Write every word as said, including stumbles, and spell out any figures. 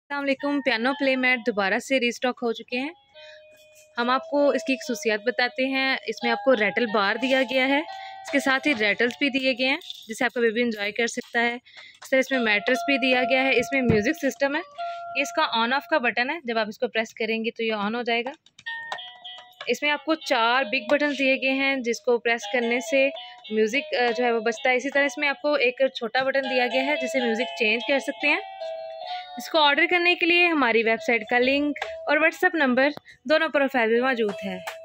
अस्सलामुअलैकुम। Piano play mat दोबारा से रीस्टॉक हो चुके हैं। हम आपको इसकी एक खसूसियात बताते हैं। इसमें आपको रेटल बार दिया गया है, इसके साथ ही रेटल्स भी दिए गए हैं जिसे आपका बेबी इंजॉय कर सकता है। इस तरह इसमें मैट्रेस भी दिया गया है। इसमें म्यूज़िक सिस्टम है, ये इसका ऑन ऑफ का बटन है। जब आप इसको प्रेस करेंगे तो ये ऑन हो जाएगा। इसमें आपको चार बिग बटन दिए गए हैं जिसको प्रेस करने से म्यूज़िक जो है वो बजता है। इसी तरह इसमें आपको एक छोटा बटन दिया गया है जिससे म्यूज़िक चेंज कर सकते हैं। इसको ऑर्डर करने के लिए हमारी वेबसाइट का लिंक और व्हाट्सएप नंबर दोनों प्रोफाइल में मौजूद है।